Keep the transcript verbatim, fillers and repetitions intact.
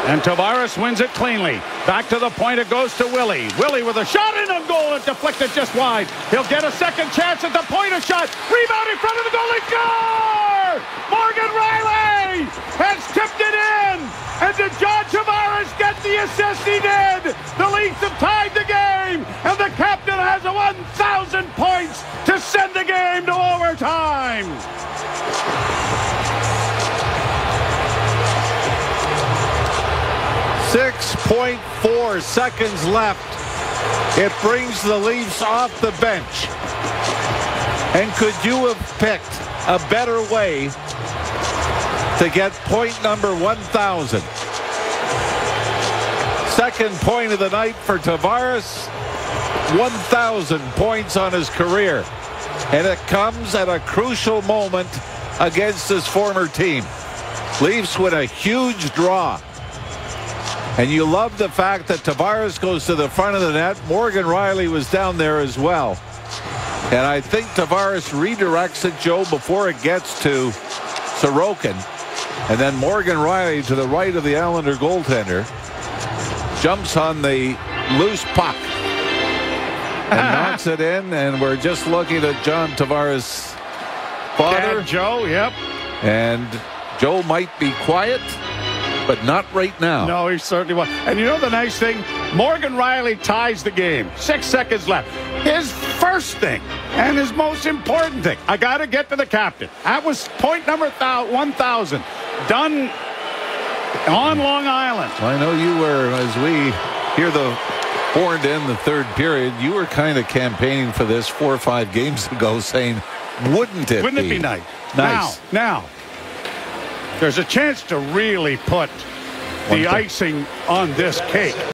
And Tavares wins it cleanly. Back to the point it goes to Willie. Willie with a shot in on goal and deflected just wide. He'll get a second chance at the point of shot. Rebound in front of the goalie. Score! Morgan Rielly has tipped it in. And did John Tavares get the assist? He did. The Leafs have tied the game. And the captain has a one thousand points to send the game to overtime. six point four seconds left. It brings the Leafs off the bench. And could you have picked a better way to get point number one thousand? Second point of the night for Tavares. one thousand points on his career. And it comes at a crucial moment against his former team. Leafs win a huge draw. And you love the fact that Tavares goes to the front of the net. Morgan Rielly was down there as well. And I think Tavares redirects it, Joe, before it gets to Sorokin. And then Morgan Rielly to the right of the Islander goaltender jumps on the loose puck and knocks it in. And we're just looking at John Tavares' father. Yeah, Joe, yep. And Joe might be quiet, but not right now. No, he certainly was. And you know the nice thing? Morgan Rielly ties the game. Six seconds left. His first thing and his most important thing, I got to get to the captain. That was point number one thousand. Done on Long Island. I know you were, as we hear the horn to end the third period, you were kind of campaigning for this four or five games ago, saying, wouldn't it Wouldn't be? it be nice? Nice. Now, now, there's a chance to really put the icing on this cake.